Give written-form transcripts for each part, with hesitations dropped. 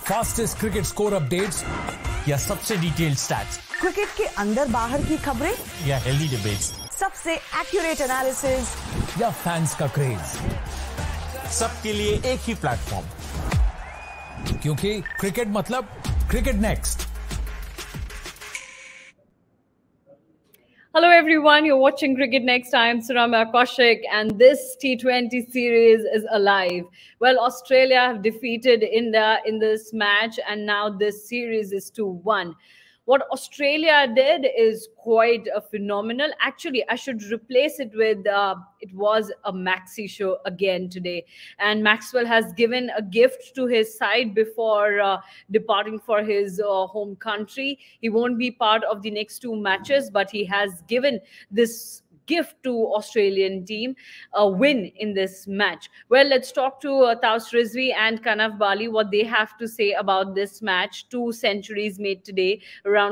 Fastest cricket score updates या सबसे detailed stats, cricket के अंदर बाहर की खबरें या हेल्दी डिबेट्स, सबसे एक्यूरेट एनालिसिस या फैंस का क्रेज, सबके लिए एक ही प्लेटफॉर्म, क्योंकि क्रिकेट मतलब cricket Next. Hello everyone, you're watching Cricket Next. I am Suramya Kaushik and this T20 series is alive. Well, Australia have defeated India in this match and now this series is 2-1. What Australia did is quite phenomenal. Actually, I should replace it with, it was a Maxi show again today. And Maxwell has given a gift to his side before departing for his home country. He won't be part of the next two matches, but he has given this gift to Australian team a win in this match. Well, let's talk to Taus Rizvi and Kanav Bali what they have to say about this match. 2 centuries made today, around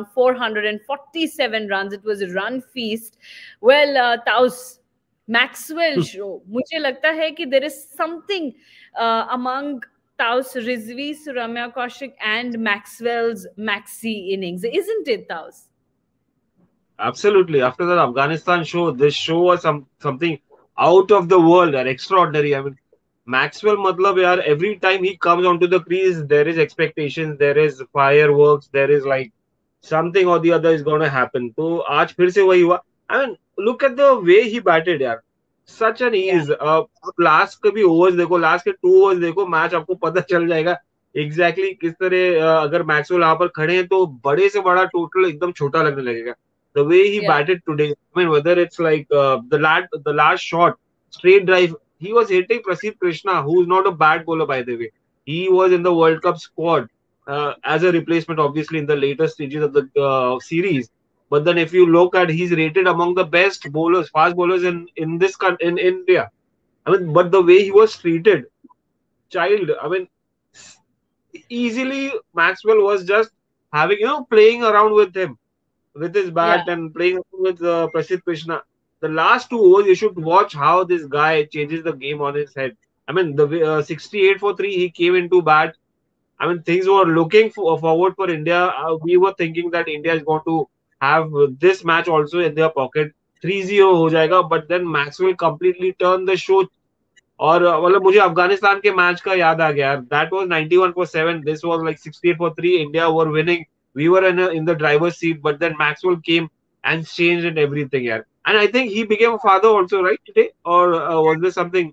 447 runs. It was a run feast. Well, Taus, Maxwell show. मुझे लगता है कि there is something among Taus Rizvi, Suramya Kaushik and Maxwell's Maxi innings, isn't it, Taus? Absolutely. After that Afghanistan show, this show was something out of the world and extraordinary. I mean, Maxwell, matlab, yaar, every time he comes onto the crease, there is expectations, there is fireworks, there is like something or the other is going to happen. So, आज फिर से वही हुआ. I mean, look at the way he batted, यार. Such an ease. Last के भी overs देखो, last के 2 overs देखो, match आपको पता चल जाएगा. Exactly किस तरह अगर Maxwell यहाँ पर खड़े हैं तो बड़े से बड़ा total एकदम छोटा लगने लगेगा. The way he batted today, I mean, whether it's like the last shot, straight drive, he was hitting Prasidh Krishna, who's not a bad bowler, by the way. He was in the World Cup squad as a replacement, obviously, in the later stages of the series. But then if you look at, he's rated among the best bowlers, fast bowlers in India. I mean, but the way he was treated, I mean, easily Maxwell was just having, playing around with him. With his bat and playing with Prasidh Krishna. The last 2 overs, you should watch how this guy changes the game on his head. I mean, the 68 for 3, he came into bat. I mean, things were looking forward for India. We were thinking that India is going to have this match also in their pocket. 3-0 हो जाएगा, but then Maxwell completely turned the show. और मतलब मुझे अफगानिस्तान के match का याद आ गया. That was 91 for 7. This was like 68 for 3. India were winning. We were in the driver's seat, but then Maxwell came and changed and everything, yeah. And I think he became a father also, right, today? Or was there something?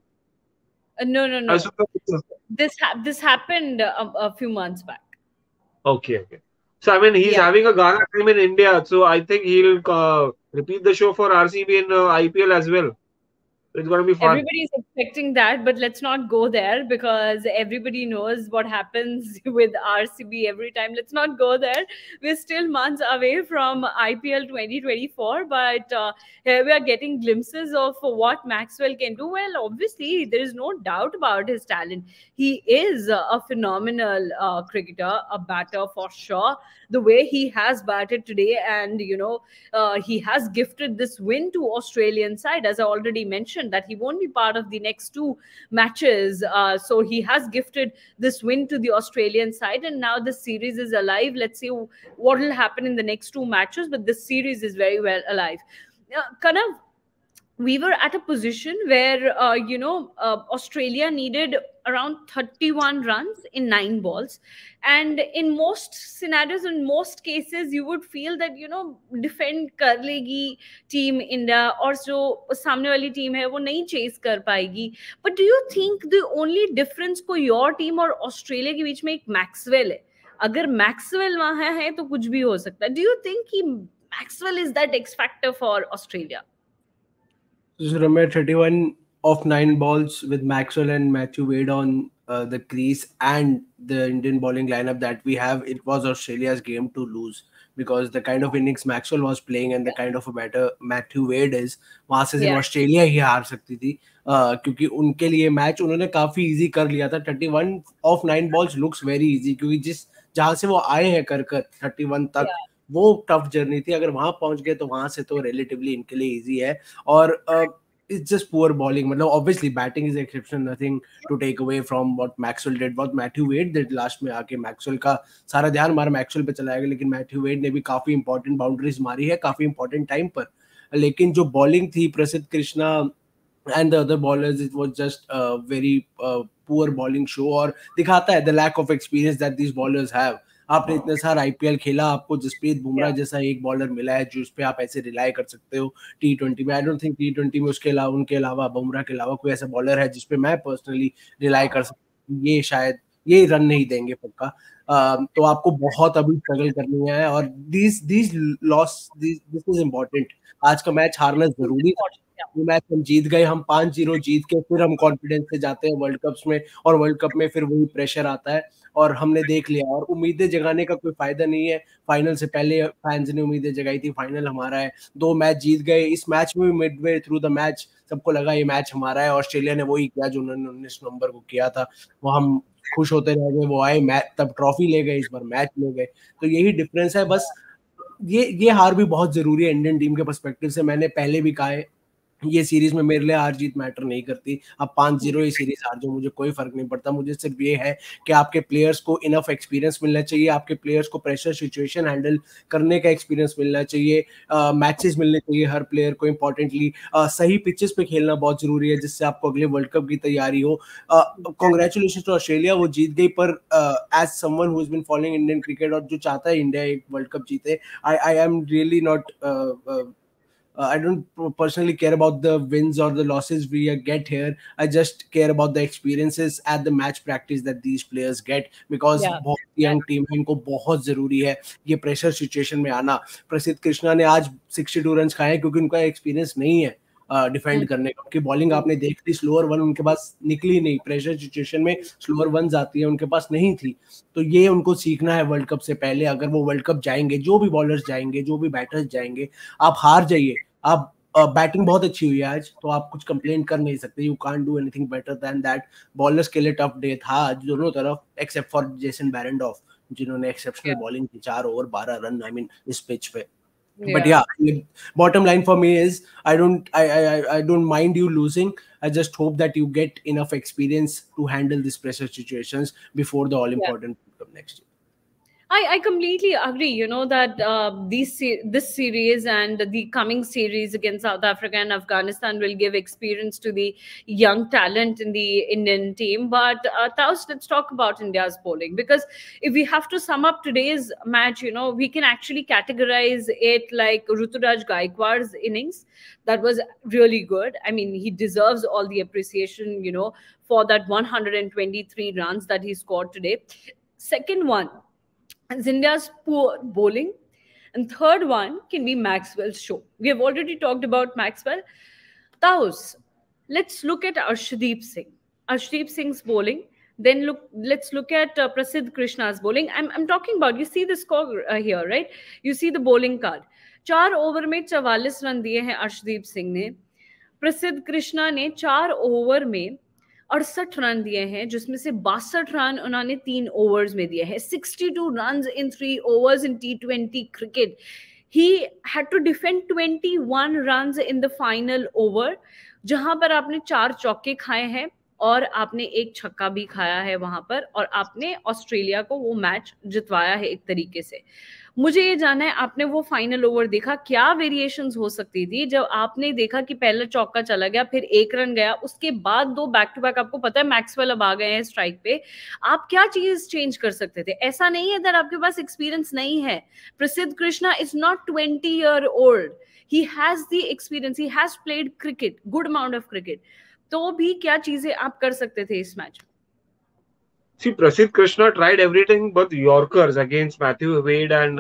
No. This happened a few months back. Okay. So, I mean, he's having a Ghana team in India. So, I think he'll repeat the show for RCB in IPL as well. It's going to be fun. Everybody's expecting that, but let's not go there because everybody knows what happens with RCB every time. Let's not go there. We're still months away from IPL 2024, but here we are getting glimpses of what Maxwell can do. Well, obviously, there is no doubt about his talent. He is a phenomenal cricketer, a batter for sure. The way he has batted today and, he has gifted this win to Australian side, as I already mentioned, that he won't be part of the next 2 matches. So he has gifted this win to the Australian side and now the series is alive. Let's see what will happen in the next 2 matches, but this series is very well alive. Kanav, we were at a position where, Australia needed around 31 runs in 9 balls. And in most scenarios, in most cases, you would feel that, defend kar legi team India or jo samne wali team hai, wo nahi chase kar paegi. But do you think the only difference ko your team or Australia ke beech mein ek Maxwell hai? Agar Maxwell wahan hai, to kuch bhi ho sakta. Do you think Maxwell is that X factor for Australia? Remember 31 of 9 balls with Maxwell and Matthew Wade on the crease and the Indian bowling lineup that we have. It was Australia's game to lose because the kind of innings Maxwell was playing and the kind of a batter Matthew Wade is, वहां से Australia ही हार सकती थी क्योंकि उनके लिए match उन्होंने काफी इजी कर लिया था. 31 of 9 balls looks very easy क्योंकि जहां से वो आए हैं कर 31 तक वो टफ जर्नी थी. अगर वहां पहुंच गए तो वहां से तो रिलेटिवली इनके लिए इजी है. और it's just poor bowling. मतलब obviously batting is exception, nothing to take away from what Maxwell did, what Matthew Wade did last में आके. Maxwell का सारा ध्यान हमारा Maxwell पे चला गया, लेकिन Matthew Wade ने भी काफी important boundaries मारी है काफी important time पर. लेकिन जो bowling थी प्रसिद्ध Krishna and the other bowlers, it was just a very poor bowling show, और दिखाता है the lack of experience that these bowlers have. आपने इतने सारा आईपीएल खेला, आपको जसप्रीत बुमराह जैसा एक बॉलर मिला है जिस पे आप ऐसे रिलाई कर सकते हो T20 में. आई डोंट थिंक T20 में उसके अलावा उनके अलावा बुमराह के अलावा कोई ऐसा बॉलर है जिस पे मैं पर्सनली रिलाई कर सकता हूँ. ये शायद ये रन नहीं देंगे पक्का. तो आपको बहुत अभी स्ट्रगल करनी है, और this loss this is important. आज का मैच हारना जरूरी था. वो मैच हम जीत गए, हम 5-0 जीत के फिर हम कॉन्फिडेंस से जाते हैं वर्ल्ड कप्स में, और वर्ल्ड कप में फिर वही प्रेशर आता है, और हमने देख लिया. और उम्मीदें जगाने का कोई फायदा नहीं है. फाइनल से पहले फैंस ने उम्मीदें जगाई थी, फाइनल हमारा है, 2 मैच जीत गए. इस मैच में मिडवे थ्रू द मैच सबको लगा ये मैच हमारा है. ऑस्ट्रेलिया ने वही किया जो उन्होंने 19 नवंबर को किया था. वो हम खुश होते रह गए, वो आए मैच, तब ट्रॉफी ले गए, इस बार मैच ले गए. तो यही डिफरेंस है बस. ये हार भी बहुत जरूरी है इंडियन टीम के पर्सपेक्टिव से. मैंने पहले भी कहा है ये सीरीज में मेरे लिए हार जीत मैटर नहीं करती. अब 5-0 ये सीरीज हार जाओ, मुझे कोई फर्क नहीं पड़ता. मुझे सिर्फ ये है कि आपके प्लेयर्स को इनफ एक्सपीरियंस मिलना चाहिए, आपके प्लेयर्स को प्रेशर सिचुएशन हैंडल करने का एक्सपीरियंस मिलना चाहिए, मैचेस मिलने चाहिए हर प्लेयर को. इंपॉर्टेंटली सही पिचेस पे खेलना बहुत जरूरी है, जिससे आपको अगले वर्ल्ड कप की तैयारी हो. कॉन्ग्रेचुलेशन टू ऑस्ट्रेलिया, वो जीत गई, पर as someone who has been following Indian cricket और जो चाहता है इंडिया एक वर्ल्ड कप जीते, I am really not I don't personally care about the wins or the losses we get here. I just care about the experiences at the match practice that these players get, because बहुत young team है, इनको बहुत जरूरी है ये pressure situation में आना. प्रसिद्ध कृष्णा ने आज 62 रन खाए क्योंकि उनका एक्सपीरियंस नहीं है डिफेंड करने का. उनकी बॉलिंग आपने देख ली, स्लोअर वन उनके पास निकली नहीं. प्रेशर सिचुएशन में स्लोअर वन आती है, उनके पास नहीं थी. तो ये उनको सीखना है वर्ल्ड कप से पहले. अगर वो वर्ल्ड कप जाएंगे, जो भी बॉलर्स जाएंगे, जो भी बैटर्स जाएंगे, आप हार जाइए, आप बैटिंग बहुत अच्छी हुई है आज, तो आप कुछ कंप्लेन कर नहीं सकते. You can't do anything better than that. Bowlers के लिए टफ डे था आज दोनों तरफ, एक्सेप्ट फॉर जेसन बैरेंडॉफ जिन्होंने एक्सेप्शनल बॉलिंग की, 4 ओवर 12 रन, आई मीन इस पिच पे. But bottom line for me is I don't mind you losing. I just hope that you get enough experience to handle these pressure situations before the all important World Cup next year. I completely agree, you know, that this series and the coming series against South Africa and Afghanistan will give experience to the young talent in the Indian team. But Taus, let's talk about India's bowling, because if we have to sum up today's match, you know, we can actually categorize it like Ruturaj Gaikwad's innings. That was really good. I mean, he deserves all the appreciation, you know, for that 123 runs that he scored today. Second one is India's poor bowling, and third one can be Maxwell's show. We have already talked about Maxwell. Taus, let's look at Arshdeep Singh. Arshdeep Singh's bowling. Then let's look at Prasidh Krishna's bowling. I'm talking about, you see the score here, right? You see the bowling card. 4 over में 44 run दिए हैं अर्शदीप सिंह ने. प्रसिद्ध कृष्णा ने 4 over में 68 run दिए हैं, जिसमें से 62 रन उन्होंने 3 ओवर्स में दिए हैं. 62 runs in 3 overs in T20 cricket. He had to defend 21 runs in the final over, जहां पर आपने 4 चौके खाए हैं और आपने 1 छक्का भी खाया है वहां पर, और आपने ऑस्ट्रेलिया को वो मैच जितवाया है एक तरीके से. मुझे ये जानना है, आपने वो फाइनल ओवर देखा, क्या वेरिएशंस हो सकती थी जब आपने देखा कि पहला चौका चला गया, फिर 1 रन गया, उसके बाद 2 बैक टू बैक, आपको पता है मैक्सवेल अब आ गए हैं स्ट्राइक पे, आप क्या चीज चेंज कर सकते थे? ऐसा नहीं है दैट आपके पास एक्सपीरियंस नहीं है. Prasidh Krishna is not 20 year old. He has the experience, he has played cricket, good amount of cricket. तो भी क्या चीजें आप कर सकते थे इस match? See, Prasidh Krishna tried everything but Yorkers against Matthew Wade and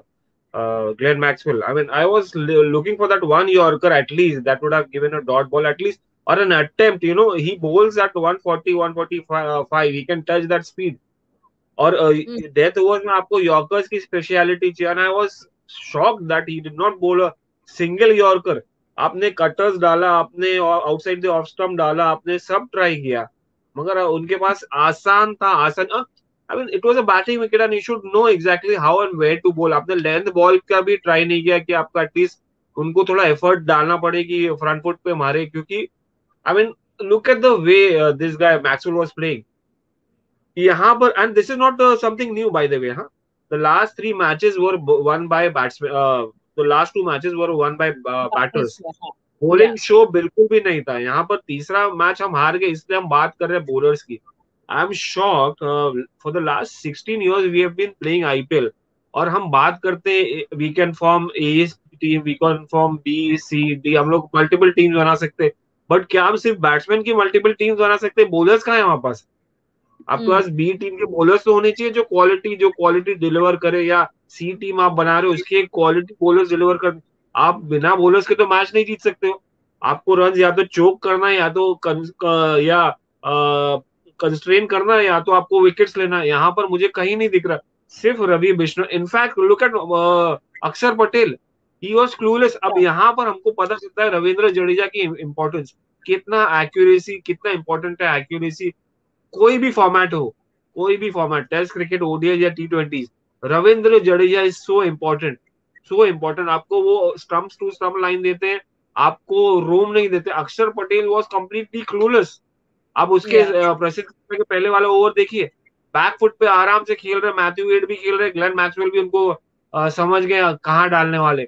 Glenn Maxwell. I mean, I was looking for that one Yorker at least that would have given a dot ball at least, or an attempt. You know, he bowls at 140, 145. He can touch that speed. और death overs में आपको yorkers की speciality चाहिए. And I was shocked that he did not bowl a single Yorker. आपने cutters डाला, आपने outside the off stump डाला, आपने सब ट्राई किया, मगर उनके पास आसान था. I mean, it was a batting wicket and you should know exactly how and where to bowl. आपने लेंथ बॉल का भी ट्राई नहीं किया कि आपका एटलीस्ट उनको थोड़ा एफर्ट डालना पड़ेगी फ्रंट फुट पे मारे, क्योंकि I mean look at the way this guy Maxwell was playing यहाँ पर, and this is not something new by the way. हाँ, the last 3 matches were won by batsman, the last 2 matches were won by batters. Bowling show बिल्कुल भी नहीं था यहाँ पर. तीसरा मैच हम हार गए, इसलिए हम बात कर रहे हैं बॉलर्स की. I am shocked. For the last 16 years we have been playing IPL, और हम बात करते हैं we can form a team, we can form B C D, हम लोग मल्टीपल टीम्स बना सकते. बट क्या हम सिर्फ बैट्समैन की मल्टीपल टीम्स बना सकते? बॉलर्स कहाँ है हमारे पास? आपके पास बी टीम के बॉलर्स तो होने चाहिए जो क्वालिटी डिलीवर करे, या सी टीम आप बना रहे हो उसके क्वालिटी बॉलर्स डिलीवर कर. आप बिना बॉलर्स के तो मैच नहीं जीत सकते हो. आपको रन या तो चोक करना है, या तो कंस्ट्रेन करना है, या तो आपको विकेट्स लेना है. यहाँ पर मुझे कहीं नहीं दिख रहा. सिर्फ Ravi Bishnoi, in fact look at Akshar Patel, he was clueless. अब यहाँ पर हमको पता चलता है रविंद्र जडेजा की इंपॉर्टेंस, कितना इंपॉर्टेंट है एक्यूरेसी. कोई भी फॉर्मेट हो, टेस्ट क्रिकेट, ओडीआई या टी20, Ravindra Jadeja is so important. आपको वो स्टंप्स टू स्टंप लाइन देते हैं, आपको रोम नहीं देते. अक्षर पटेल वाज कंप्लीटली क्लूलेस. अब उसके प्रसिद्ध के पहले वाला ओवर देखिए, बैक फुट पे आराम से खेल रहे, मैथ्यू वेड भी खेल रहे, ग्लेन मैक्सवेल भी उनको समझ गए कहाँ डालने वाले.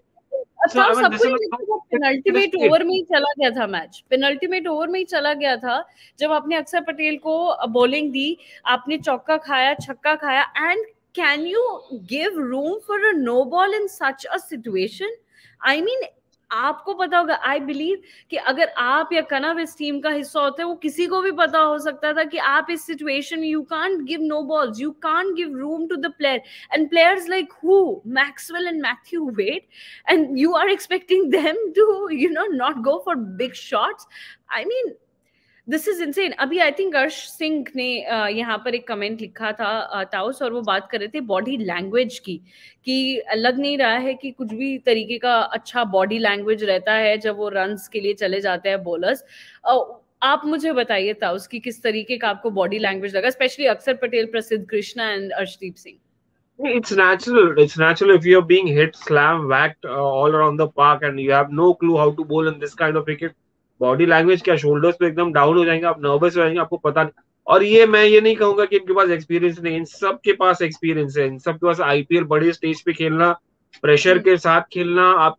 पेनल्टीमेट ओवर में ही चला गया था मैच. पेनल्टीमेट ओवर में ही चला गया था जब आपने अक्षर पटेल को बॉलिंग दी, आपने चौका खाया, छक्का खाया. And can you give room for a no ball in such a situation? I mean, आपको पता होगा, आई बिलीव कि अगर आप या कनव इस टीम का हिस्सा होते, वो किसी को भी पता हो सकता था कि आप इस सिचुएशन में you can't give no balls, you can't give room to the player. And players like who, Maxwell and Matthew Wade, and you are expecting them to not go for big shots. I mean, this is insane. अभी I think अर्श सिंह ने यहाँ पर एक comment लिखा था ताउस, और वो बात कर रहे थे बॉडी लैंग्वेज की, कि लग नहीं रहा है कि कुछ भी तरीके का अच्छा बॉडी लैंग्वेज रहता है जब वो रन्स के लिए चले जाते हैं बॉलर्स. आप मुझे बताइए ताउस कि किस तरीके का आपको बॉडी लैंग्वेज लगा, specially Akshar Patel, Prasidh Krishna and Arshdeep Singh. It's natural if you're being hit, slam, whacked all around the park and you have no clue how to bowl in this kind of cricket. Body language क्या, shoulders पे एकदम down हो जाएंगे, आप nervous हो जाएंगे, आपको पता नहीं. और ये मैं ये नहीं कहूंगा कि इनके पास एक्सपीरियंस नहीं, इन सब के पास एक्सपीरियंस है. इन सब के पास आईपीएल बड़े स्टेज पे खेलना, प्रेशर के साथ खेलना, आप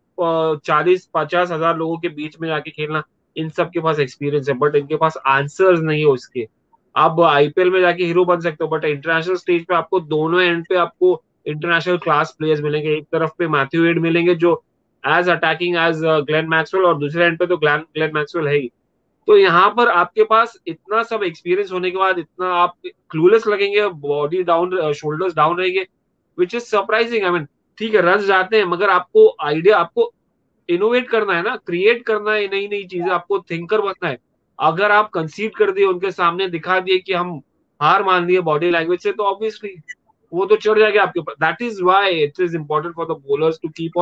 40-50 हजार लोगों के बीच में जाके खेलना, इन सब के पास एक्सपीरियंस है. बट इनके पास आंसर्स नहीं है उसके. आप आईपीएल में जाके हीरो बन सकते हो, बट इंटरनेशनल स्टेज पे आपको दोनों एंड पे आपको इंटरनेशनल क्लास प्लेयर्स मिलेंगे. एक तरफ पे मैथ्यू वेड मिलेंगे जो as attacking as Glenn Maxwell, और दूसरे एंड पे तो ग्लेन मैक्सवेल है ही. तो यहाँ पर आपके पास इतना सब एक्सपीरियंस होने के बाद इतना आप क्लूलेस लगेंगे, बॉडी डाउन, शोल्डर्स डाउन रहेंगे, which is surprising. I mean, ठीक है रन जाते हैं, मगर आपको आइडिया, आपको इनोवेट करना है ना, क्रिएट करना है नई नई चीजें, आपको थिंकर बनना है. अगर आप कंसीड कर दिए, उनके सामने दिखा दिए कि हम हार मान लिए बॉडी लैंग्वेज से, तो ऑब्वियसली वो तो चढ़ जाएगा आपके ऊपर. That is why it is important for the bowlers to keep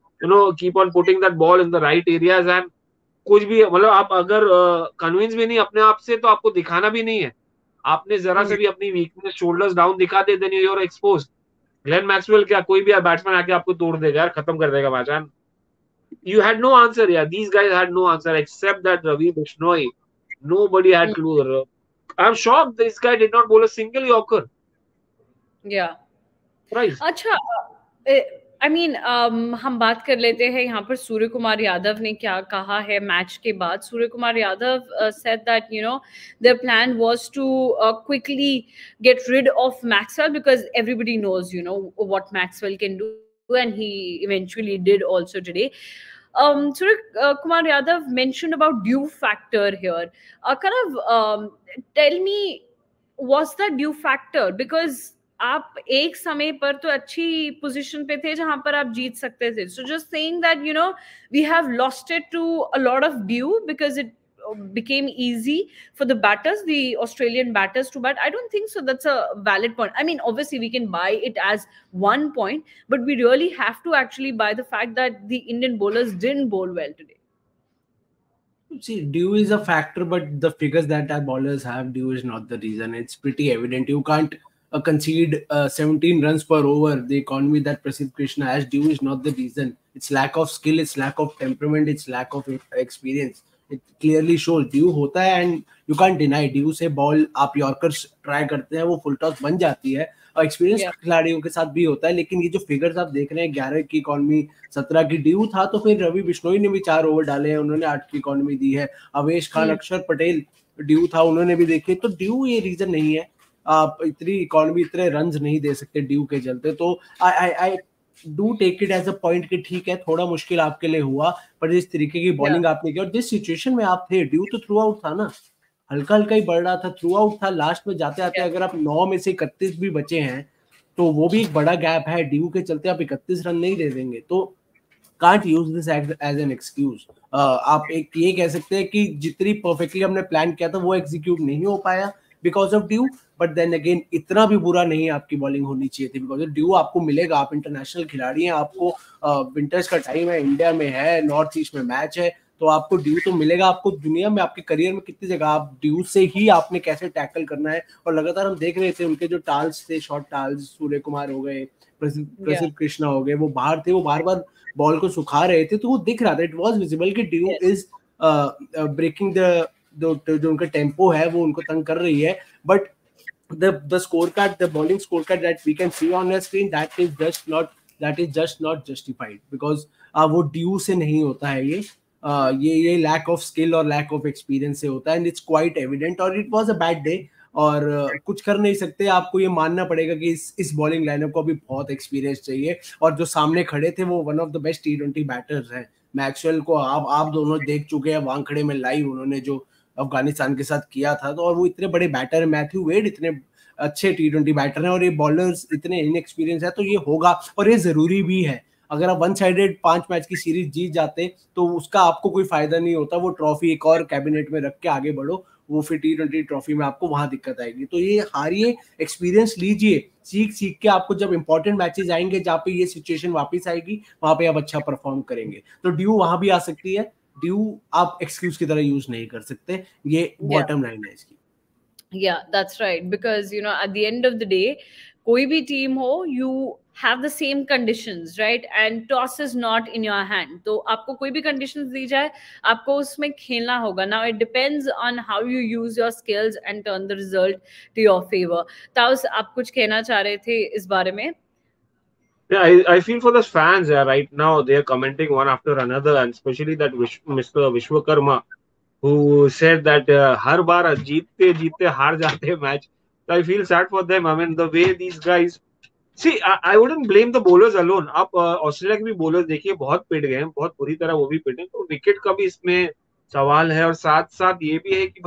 on putting that ball in the right areas. And कुछ भी, मतलब आप अगर कन्विंस भी नहीं अपने आप से, तो आपको दिखाना भी नहीं है. आपने जरा से भी अपनी वीकनेस, शोल्डर्स डाउन दिखा दे, then you are exposed. Glenn Maxwell क्या, कोई भी बैट्समैन आके आपको तोड़ देगा यार, खत्म कर देगा match. And you had no answer. Yeah, these guys had no answer except that Ravi Bishnoi. Nobody had clue. I'm shocked this guy did not bowl a single Yorker. Yeah. Right. अच्छा, I mean, हम बात कर लेते हैं यहाँ पर सूर्य कुमार यादव ने क्या कहा है मैच के बाद. सूर्य Kumar Yadav said that their plan was to quickly get rid of Maxwell because everybody knows what Maxwell can do, and he eventually did also today. Surya Kumar Yadav mentioned about due factor here. Tell me, was that due factor? Because आप एक समय पर तो अच्छी position पे थे जहां पर आप जीत सकते थे. So just saying that we have lost it to a lot of due because it became easy for the batters, the Australian batters to bat. I don't think so. That's a valid point. I mean, obviously we can buy it as one point, but we really have to actually buy the fact that the Indian bowlers didn't bowl well today. See, due is a factor, but the figures that our bowlers have, due is not the reason. It's pretty evident. You can't concede 17 runs per over, the economy that Prasidh Krishna has, Dew is not the reason. It's lack of skill, it's lack of temperament, it's lack of experience. It clearly shows. Dew होता है and you can't deny. Dew से ball आप Yorkers try करते हैं, वो full toss बन जाती है, और एक्सपीरियंस खिलाड़ियों के साथ भी होता है. लेकिन ये जो फिगर्स आप देख रहे हैं, 11 की इकोनॉमी, 17 की ड्यू था, तो फिर रवि बिश्नोई ने भी 4 ओवर डाले हैं, उन्होंने 8 की इकोनॉमी दी है. अवेश खान, अक्षर पटेल ड्यू था, उन्होंने भी देखे. तो ड्यू ये रीजन नहीं है, आप इतनी इकोनॉमी, इतने रन्स नहीं दे सकते ड्यू के चलते. तो I do take it as a point कि ठीक है, थोड़ा मुश्किल आपके लिए हुआ, पर जिस तरीके की बॉलिंग आपने की और जिस सिचुएशन में आप थे, ड्यू तो थ्रू आउट था ना, हल्का हल्का ही बढ़ रहा था, थ्रू आउट था. लास्ट में जाते आते अगर आप 9 में से 31 भी बचे हैं, तो वो भी एक बड़ा गैप है. ड्यू के चलते आप 31 रन नहीं दे देंगे. तो can't use this as an excuse. आप एक ये कह सकते हैं कि जितनी परफेक्टली हमने प्लान किया था वो एग्जीक्यूट नहीं हो पाया because of dew. But then again इतना भी बुरा नहीं आपकी बॉलिंग होनी चाहिए थी, बिकॉज ड्यू आपको मिलेगा. आप इंटरनेशनल खिलाड़ी हैं, आपको विंटर्स का टाइम है, इंडिया में है, नॉर्थ ईस्ट में मैच है, तो आपको ड्यू तो मिलेगा. आपको दुनिया में, आपके करियर में कितनी जगह आप ड्यू से ही आपने कैसे टैकल करना है. और लगातार हम देख रहे थे उनके जो टाल्स थे, शॉर्ट टाल्स, सूर्य कुमार हो गए, प्रसिद्ध कृष्णा हो गए, वो बाहर थे, वो बार बार बॉल को सुखा रहे थे, तो वो दिख रहा था. इट वाज विजिबल कि ड्यू इज ब्रेकिंग जो उनका टेम्पो है वो उनको तंग कर रही है. But the scorecard, the bowling scorecard that we can see on your screen, that is just not justified because वो ड्यू से नहीं होता है. ये लैक ऑफ स्किल और लैक ऑफ एक्सपीरियंस से होता है, एंड इट्स क्वाइट एविडेंट. और it was a bad day, और कुछ कर नहीं सकते. आपको ये मानना पड़ेगा कि इस बॉलिंग लाइनअप को भी बहुत एक्सपीरियंस चाहिए. और जो सामने खड़े थे वो one of the best T20 batters हैं. मैक्सवेल को आप दोनों देख चुके हैं वानखेड़े में लाइव, उन्होंने जो अफगानिस्तान के साथ किया था. तो और वो इतने बड़े बैटर है, मैथ्यू वेड इतने अच्छे T20 बैटर हैं, और ये बॉलर्स इतने इनएक्सपीरियंस है. तो ये होगा, और ये जरूरी भी है. अगर आप वन साइडेड 5 मैच की सीरीज जीत जाते तो उसका आपको कोई फायदा नहीं होता. वो ट्रॉफी एक और कैबिनेट में रख के आगे बढ़ो, वो फिर T20 ट्रॉफी में आपको वहां दिक्कत आएगी. तो ये हारिए, एक्सपीरियंस लीजिए, सीख के आपको जब इंपॉर्टेंट मैचेस आएंगे जहाँ पे ये सिचुएशन वापस आएगी, वहां पे आप अच्छा परफॉर्म करेंगे. तो ड्यू वहां भी आ सकती है. ड्यू आप एक्सक्यूज की तरह यूज नहीं कर सकते. ये बॉटम लाइन है इसकी. Yeah, that's right. Because, at the end of the day, कोई भी team हो, you have the same conditions, right? And toss is not in your hand. तो आपको कोई भी conditions दी जाए, आपको उसमें खेलना होगा. Now, it depends on how you use your skills and turn the result to your favor. Taus, आप कुछ कहना चाह रहे थे इस बारे में? Yeah, I feel for the fans. Yeah, right now they are commenting one after another, and especially that Mr. Vishwakarma, who said that हर बार जीतते हार जाते हैं match. So I feel sad for them. I mean, the way these guys, see, I wouldn't blame the bowlers alone. आप Australia के भी bowlers देखिए, बहुत पिट गए हैं, बहुत बुरी तरह वो भी पिटे. तो विकेट का भी इसमें सवाल है, और साथ साथ ये भी है कि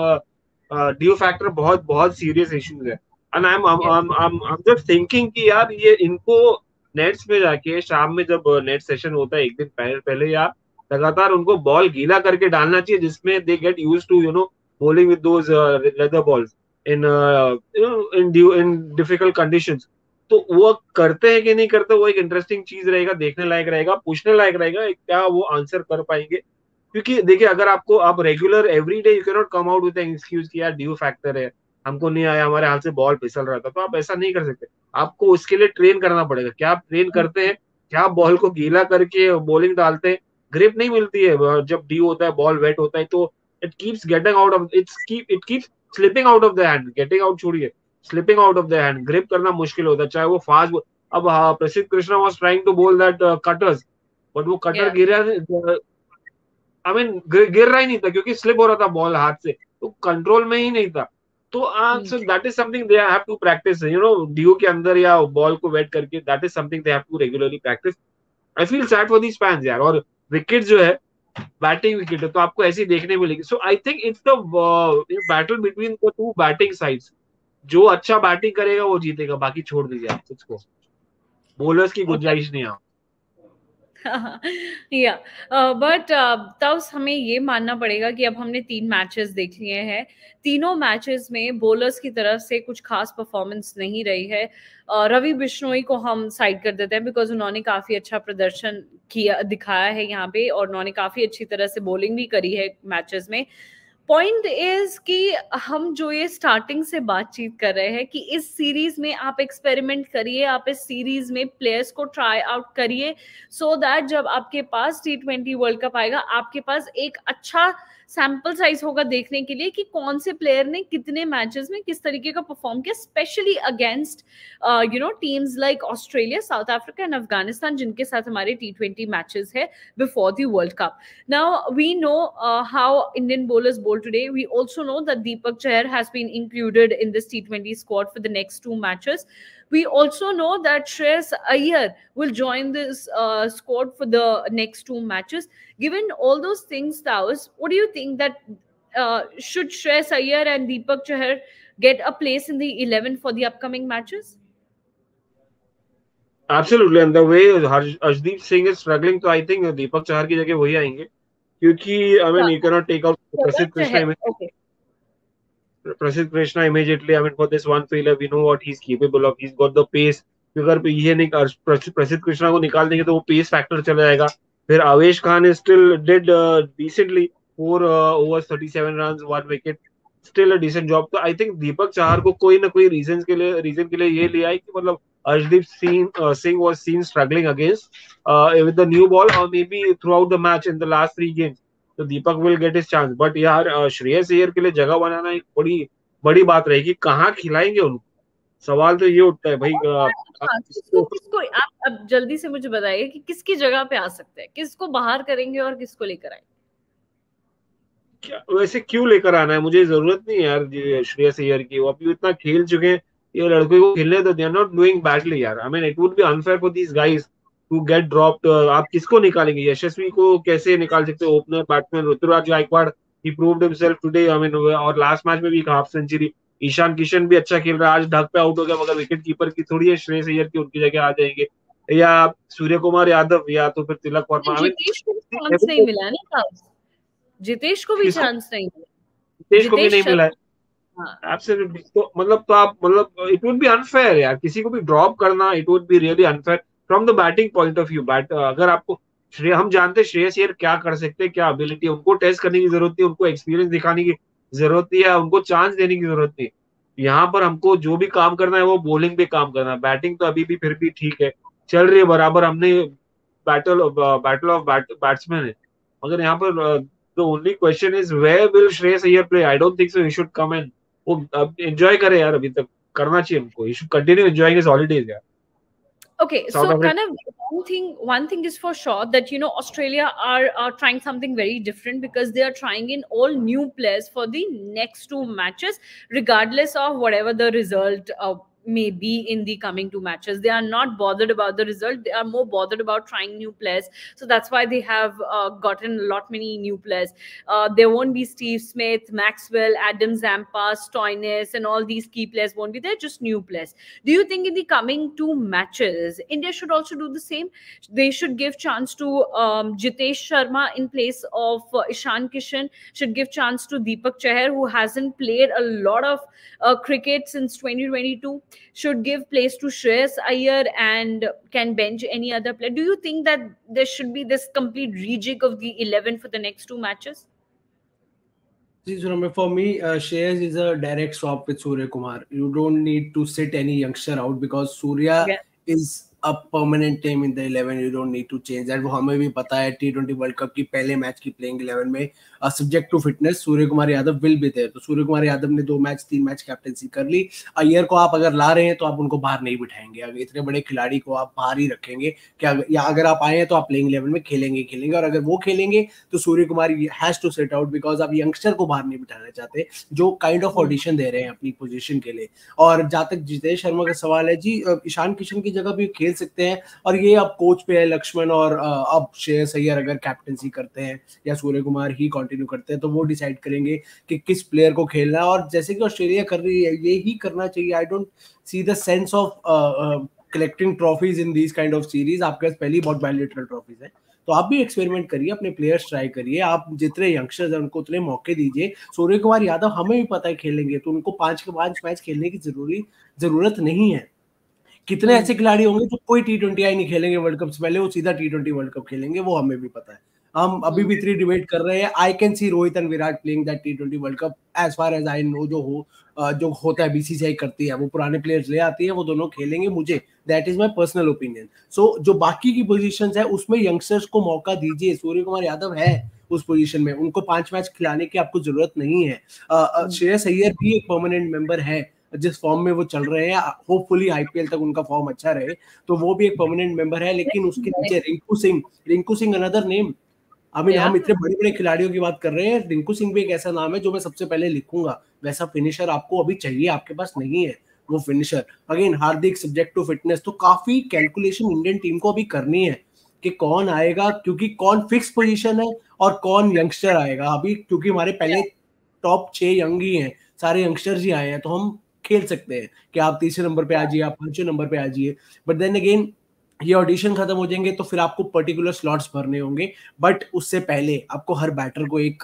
भाई ड्यू फैक्टर बहुत सीरियस इश्यूज है. एंड I'm just thinking कि यार ये इनको नेट्स में जाके शाम में जब नेट सेशन होता है एक दिन पहले यार लगातार उनको बॉल गीला करके डालना चाहिए, जिसमें they get used to bowling with those leather balls in difficult conditions. तो वो करते हैं कि नहीं करते, वो एक इंटरेस्टिंग चीज रहेगा, देखने लायक रहेगा, पूछने लायक रहेगा क्या वो आंसर कर पाएंगे. क्योंकि देखिए, अगर आप regular every day, you can not come out with an excuse कि यार ड्यू फैक्टर है, हमको नहीं आया, हमारे हाथ से बॉल फिसल रहा था. तो आप ऐसा नहीं कर सकते. आपको उसके लिए ट्रेन करना पड़ेगा. क्या आप ट्रेन करते हैं, क्या आप बॉल को गीला करके बॉलिंग डालते हैं? ग्रिप नहीं मिलती है जब ड्यू होता है, बॉल वेट होता है, तो it keeps getting out of it keeps slipping out of the hand. Getting out छोड़िए, slipping out of the hand. Grip करना मुश्किल होता है, चाहे वो फास्ट. अब Prasidh Krishna was trying to bowl that cutters, but वो कटर गिरा, आई मीन गिर रहा ही नहीं था, क्योंकि स्लिप हो रहा था बॉल हाथ से, तो कंट्रोल में ही नहीं था. तो so that is something they have to practice, dew के अंदर या बॉल को वेट करके. that is something they have to regularly practice. I feel sad for these fans यार. और विकेट जो है, बैटिंग विकेट है, तो आपको ऐसी देखने मिलेगी. So I think it's the battle between the two batting sides. जो अच्छा बैटिंग करेगा वो जीतेगा, बाकी छोड़ दीजिए आप उसको. बॉलर्स की गुंजाइश नहीं है. बट तब हमें ये मानना पड़ेगा कि अब हमने 3 मैचेस देख लिए हैं. तीनों मैचेस में बॉलर्स की तरफ से कुछ खास परफॉर्मेंस नहीं रही है. रवि बिश्नोई को हम साइड कर देते हैं बिकॉज उन्होंने काफी अच्छा प्रदर्शन दिखाया है यहाँ पे, और उन्होंने काफी अच्छी तरह से बॉलिंग भी करी है मैचेस में. पॉइंट इज कि हम जो ये स्टार्टिंग से बातचीत कर रहे हैं कि इस सीरीज में आप एक्सपेरिमेंट करिए, आप इस सीरीज में प्लेयर्स को ट्राई आउट करिए, सो दैट जब आपके पास T20 वर्ल्ड कप आएगा आपके पास एक अच्छा सैंपल साइज होगा देखने के लिए कि कौन से प्लेयर ने कितने मैचेस में किस तरीके का परफॉर्म किया, specially against teams like Australia, South Africa and Afghanistan, जिनके साथ हमारे T20 मैचेस है before the world cup. Now we know how Indian bowlers bowl today. We also know that Deepak Chahar has been included in this T20 squad for the next 2 matches. We also know that Shreyas Iyer will join this squad for the next 2 matches. Given all those things, Taos, what do you think that should Shreyas Iyer and Deepak Chahar get a place in the 11 for the upcoming matches? Absolutely, and the way Arshdeep Singh is struggling, so I think Deepak Chahar की जगह वही आएंगे, क्योंकि I mean you cannot take out Prasidh Krishna. Okay. Prasidh Krishna immediately. I mean for this one failure, we know what he's capable of. He's got the pace. अगर ये नहीं प्रसिद्ध कृष्णा को निकाल देंगे तो वो पेस फैक्टर चला जाएगा. फिर आवेश Khan is still did decently 4 overs 37 runs 1 wicket, still a decent job. तो I think दीपक चाहर को कोई ना कोई रीजन के लिए ये लिया है कि मतलब Arshdeep Singh was seen struggling against with the new ball or maybe throughout the match in the last 3 games. तो दीपक will get his chance. But यार श्रेयस अय्यर के लिए जगह बनाना एक बड़ी बात रहेगी. कहाँ खिलाएंगे उनको? सवाल तो ये उठता है भाई. किसको आप अब जल्दी से मुझे बताइए कि किसकी जगह पे आ सकते हैं, किसको बाहर करेंगे और किसको लेकर आएंगे? क्या वैसे क्यों लेकर आना है? मुझे जरूरत नहीं है यार श्रेयस अय्यर की. वो अभी इतना खेल चुके हैं, ये लड़कों को खेलने तो they are not doing badly यार. I mean it would be unfair for these guys to get dropped. आप किसको निकालेंगे? यशस्वी को कैसे निकाल सकते हो? Opener batsman Ruturaj Gaikwad he proved himself today. I mean और लास्ट मैच में भी एक हाफ सेंचुरी. ईशान किशन भी अच्छा खेल रहा है, आज ढक पे आउट हो गया, मगर विकेट कीपर की थोड़ी है श्रेयस अय्यर की उनकी जगह आ जाएंगे, या सूर्य कुमार यादव या तो फिर तिलक वर्मा. जितेश को चांस नहीं मिला है ना, जितेश को भी चांस नहीं मिला. जितेश को भी नहीं मिला है. एब्सोल्युटली. तो मतलब तो आप मतलब इट वुड बी अनफेयर यार, किसी को भी ड्रॉप करना. It would be really unfair from the batting point of view. अगर आपको हम जानते हैं श्रेयस अय्यर क्या कर सकते हैं, क्या एबिलिटी, उनको टेस्ट करने की जरूरत नहीं, उनको एक्सपीरियंस दिखाने की जरूरत नहीं है, उनको चांस देने की जरूरत नहीं. यहाँ पर हमको जो भी काम करना है वो बॉलिंग पे काम करना है. बैटिंग तो अभी भी फिर भी ठीक है, चल रही है बराबर. हमने बैटल ऑफ बैट्समैन है, मगर यहाँ पर the only question is where will Shreyas Iyer play. I don't think so he should come and वो एंजॉय करे यार. अभी तक करना चाहिए उनको. He should continue enjoying his holidays यार. Okay, so kind of one thing is for sure that Australia are trying something very different, because they are trying in all new players for the next 2 matches, regardless of whatever the result may be in the coming 2 matches. They are not bothered about the result. They are more bothered about trying new players. So that's why they have gotten a lot many new players. There won't be Steve Smith, Maxwell, Adam Zampa, Stoinis, and all these key players won't be there. Just new players. Do you think in the coming 2 matches, India should also do the same? They should give chance to Jitesh Sharma in place of Ishan Kishan. Should give chance to Deepak Chahar, who hasn't played a lot of cricket since 2022. Should give place to Shreyas Iyer and can bench any other player. Do you think that there should be this complete rejig of the 11 for the next 2 matches? For me, Shreyas is a direct swap with Surya Kumar. You don't need to sit any youngster out, because Surya is a permanent team in the 11. You don't need to change that. वो हमें भी पता है T20 world cup की पहले match की playing 11 में subject to fitness Surya Kumar Yadav will be there. तो सूर्य कुमार यादव ने 3 मैच कैप्टनसी कर ली. अय्यर को आप अगर ला रहे हैं तो आप उनको बाहर नहीं बिठाएंगे. अगर इतने बड़े खिलाड़ी को आप बाहर ही रखेंगे क्या, या अगर आप आए हैं तो आप प्लेइंग 11 में खेलेंगे, और अगर वो खेलेंगे तो Surya Kumar has to sit out, because आप यंगस्टर को बाहर नहीं बिठाना चाहते जो काइंड ऑफ ऑडिशन दे रहे हैं अपनी पोजीशन के लिए. और जहां तक जितेश शर्मा का सवाल है जी, ईशान किशन की जगह भी खेल सकते हैं, और ये अब कोच पे है लक्ष्मण. और अब श्रेयस अय्यर अगर कैप्टनसी करते हैं या सूर्य कुमार ही कंटिन्यू करते हैं तो वो डिसाइड करेंगे कि किस प्लेयर को खेलना है. और जैसे कि ऑस्ट्रेलिया कर रही है ये ही करना चाहिए. I don't see the sense of collecting trophies in these kind of series. आपके पास पहली बहुत बायलैटरल ट्रॉफीज है, तो आप भी एक्सपेरिमेंट करिए, अपने प्लेयर्स ट्राई करिए. आप जितने यंगस्टर्स हैं उनको उतने मौके दीजिए. सूर्य कुमार यादव हमें भी पता है खेलेंगे, तो उनको 5 के 5 मैच खेलने की जरूरत नहीं है. कितने ऐसे खिलाड़ी होंगे जो कोई T20 नहीं खेलेंगे वर्ल्ड कप से पहले, वो सीधा T20 वर्ल्ड कप खेलेंगे, वो हमें भी पता है. हम अभी भी 3 डिबेट कर रहे हैं. I can see Rohit and Virat playing that T20 world cup as far as I know. जो होता है बीसीसीआई करती है, वो पुराने प्लेयर्स ले आती है, वो दोनों खेलेंगे. मुझे that is my personal opinion. So जो बाकी की पोजीशंस है उसमें यंगस्टर्स को मौका दीजिए. सूर्य कुमार यादव है उस पोजीशन में, उनको 5 मैच खिलाने की आपको जरूरत नहीं है. श्रेयस अय्यर भी एक परमानेंट मेंबर है, जिस फॉर्म में वो चल रहे हैं. होपफुली आईपीएल तक उनका फॉर्म अच्छा रहे, तो वो भी एक परमानेंट मेंबर है. लेकिन उसके नीचे रिंकू सिंह अनदर नेम. हम इतने बड़े बड़े खिलाड़ियों की बात कर रहे हैं. रिंकू सिंह भी एक ऐसा नाम है जो मैं सबसे पहले लिखूंगा. वैसा फिनिशर आपको अभी चाहिए, आपके पास नहीं है वो finisher. Again Hardik subject to fitness. तो काफी कैलकुलेशन इंडियन टीम को अभी करनी है कि कौन आएगा, क्योंकि कौन फिक्स पोजीशन है और कौन यंगस्टर आएगा अभी. क्योंकि हमारे पहले टॉप 6 यंग ही हैं, सारे यंगस्टर्स ही आए हैं, तो हम खेल सकते हैं कि आप 3 नंबर पे आ जाइए, आप 5 नंबर पे आ जाइए. बट देन अगेन ये ऑडिशन खत्म हो जाएंगे तो फिर आपको पर्टिकुलर स्लॉट्स भरने होंगे. बट उससे पहले आपको हर बैटर को एक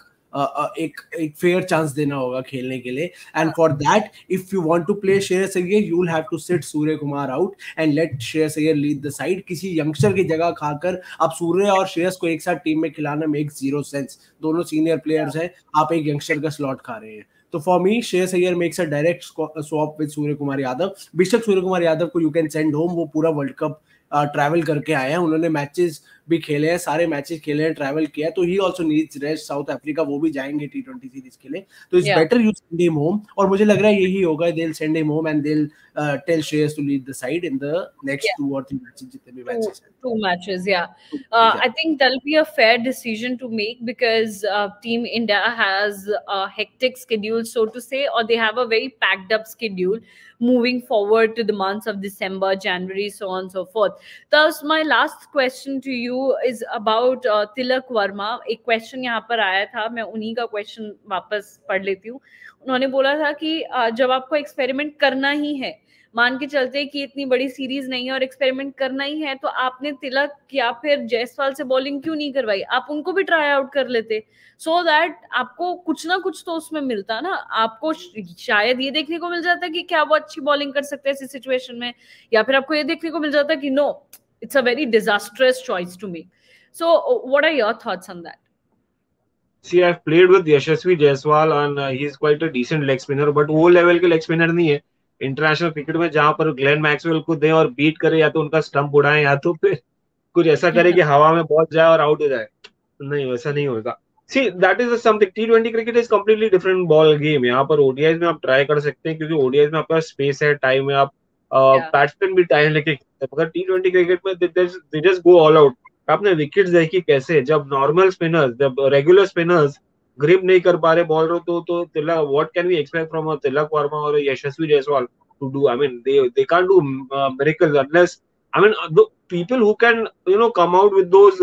फेयर चांस देना होगा खेलने के लिए. And for that if you want to play Shreyas Iyer, you will have to sit Surya Kumar out and let Shreyas Iyer lead the side. किसी यंगस्टर की जगह खाकर आप सूर्य और श्रेयस को एक साथ टीम में खिलाना मेक जीरो सेंस. दोनों सीनियर प्लेयर्स हैं, आप एक यंगस्टर का स्लॉट खा रहे हैं. तो for me Shreyas Iyer makes a direct swap with Surya Kumar Yadav. बेशक सूर्य कुमार यादव को यू कैन सेंड होम, वो पूरा वर्ल्ड कप ट्रैवल करके आए हैं, उन्होंने मैचेस भी खेले हैं, सारे मैचेस खेले हैं, ट्रैवल किया है. तो he also needs rest. South Africa वो भी जाएंगे T20 सीरीज के लिए. तो it's better you send him home. और मुझे लग रहा है यही होगा. They will send him home and they will tell Shreyas to lead the side in the next 2 or 3 matches, जितने भी मैचेस हैं. 2 matches, I think that'll be a fair decision to make, because Team India has a hectic schedule, so to say, or they have a very packed up schedule moving forward to the months of December, January, so on and so forth. Thus, my last question to you is about Tilak Verma. एक question यहाँ पर आया था, मैं उन्हीं का question वापस पढ़ लेती हूँ. उन्होंने बोला था कि जब आपको एक्सपेरिमेंट करना ही है, मान के चलते कि इतनी बड़ी सीरीज नहीं है और एक्सपेरिमेंट करना ही है, तो आपने तिलक या फिर जायसवाल से बॉलिंग क्यों नहीं करवाई? आप उनको भी ट्राई आउट कर लेते, सो दैट आपको कुछ ना कुछ तो उसमें मिलता ना. आपको शायद ये देखने को मिल जाता कि क्या वो अच्छी बॉलिंग कर सकते हैं ऐसी सिचुएशन में, या फिर आपको ये देखने को मिल जाता कि no, it's a very disastrous choice to make. So what are your thoughts on that? See, I've played with Yashasvi Jaiswal and he's quite a decent leg spinner, but वो लेवल के लेग स्पिनर नहीं है international cricket में, जहां पर Glenn Maxwell को दे और beat करे, या तो उनका स्टंप उड़ाए, या तो फिर कुछ ऐसा करे कि हवा में पहुंच जाए और आउट हो जाए. नहीं, वैसा नहीं होगा. See, that is something. T20 cricket is completely different ball game. यहाँ पर ओडीआईज में आप ट्राई कर सकते हैं, क्योंकि ओडीआईज में आपका स्पेस है, टाइम है, आप बैट्समैन भी टाइम लेके खेलते हैं. मगर T20 क्रिकेट में they just go all out. आपने विकेट्स देखी कैसे, जब नॉर्मल स्पिनर्स, जब रेगुलर स्पिनर्स ग्रिप नहीं कर पा रहे बॉलर, तो Tilak, what can we expect from Tilak Varma और Yashasvi Jaiswal to do? I mean, they can't do miracles unless, I mean, the people who can come out with those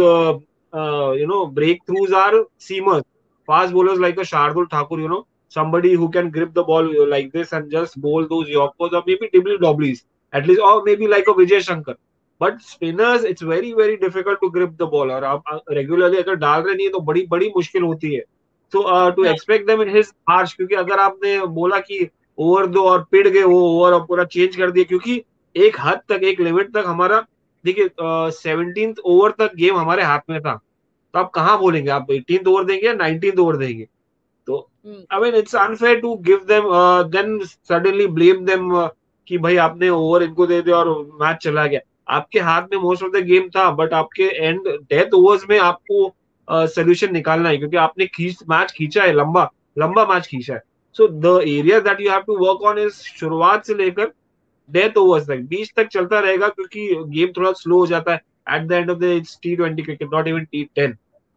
breakthroughs are seamers, fast bowlers like a Shardul Thakur, somebody who can grip the ball like this and just bowl those Yorkers, or maybe dibbly dobblies at least, or maybe like a Vijay Shankar. But spinners it's very very difficult to grip the ball. और आप regularly अगर डाल रहे नहीं है तो बड़ी बड़ी मुश्किल होती है. So to expect them in his harsh, क्योंकि अगर आपने बोला कि ओवर दो और पिट गए, वो ओवर पूरा चेंज कर दिया, क्योंकि एक हद तक, एक लिमिट तक हमारा, देखिए 17th ओवर तक गेम हमारे हाथ में था, तो आप कहाँ बोलेंगे, आप 18th ओवर देंगे या 19th ओवर देंगे? तो I mean it's unfair to give them then suddenly blame them कि भाई आपने ओवर इनको दे दिया और मैच चला गया. आपके हाथ में मोस्ट ऑफ द गेम था, बट आपके एंड डेथ ओवर्स में आपको सोल्यूशन निकालना है, क्योंकि आपने मैच खींचा है, लंबा लंबा मैच खींचा है. So the area that you have to work on is शुरुआत से लेकर डेथ ओवर्स तक, बीच तक चलता रहेगा, क्योंकि गेम थोड़ा स्लो हो जाता है. At the end of the it's T20 cricket, not even T10.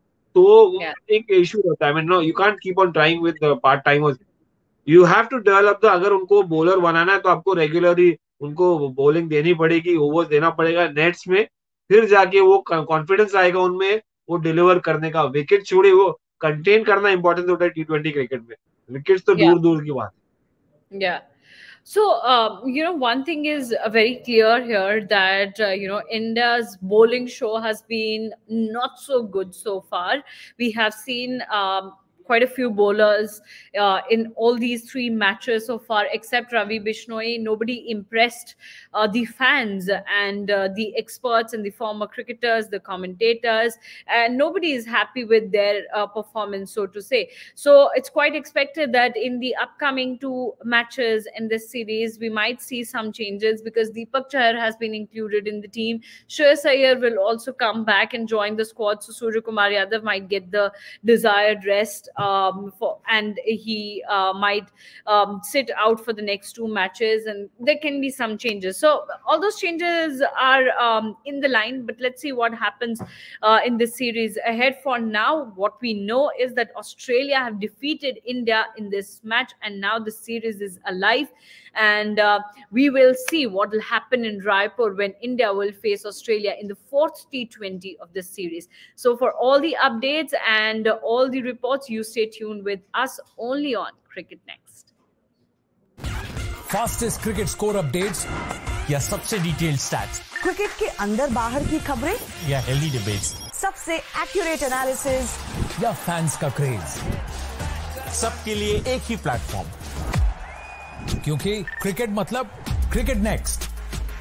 तो एक इशू होता है. I mean, no, you can't keep on trying with part timers. You have to develop the, अगर उनको बॉलर बनाना है तो आपको रेगुलरली उनको बॉलिंग देनी पड़ेगी, ओवर्स देना पड़ेगा नेट्स में, फिर जाके वो कॉन्फिडेंस आएगा उनमें वो डिलीवर करने का. विकेट छोड़े, वो कंटेन करना इंपॉर्टेंट होता है T20 क्रिकेट में. विकेट्स तो दूर दूर की बात है. Yeah. So, one thing is very clear here that, India's bowling show has been not so good so far. We have seen quite a few bowlers in all these 3 matches so far, except Ravi Bishnoi. Nobody impressed the fans and the experts and the former cricketers, the commentators, and nobody is happy with their performance, so to say. So it's quite expected that in the upcoming 2 matches in this series, we might see some changes because Deepak Chahar has been included in the team. Shreyas Iyer will also come back and join the squad, so Surya Kumar Yadav might get the desired rest and he might sit out for the next 2 matches, and there can be some changes. So all those changes are in the line, but let's see what happens in this series ahead. For now, what we know is that Australia have defeated India in this match, and now the series is alive, and we will see what will happen in Raipur when India will face Australia in the 4th T20 of this series. So for all the updates and all the reports, you stay tuned with us only on Cricket Next. Fastest cricket score updates या सबसे detailed stats, cricket के अंदर बाहर की खबरें या healthy debates, सबसे accurate analysis या फैंस का क्रेज, सबके लिए एक ही प्लेटफॉर्म, क्योंकि क्रिकेट मतलब क्रिकेट नेक्स्ट।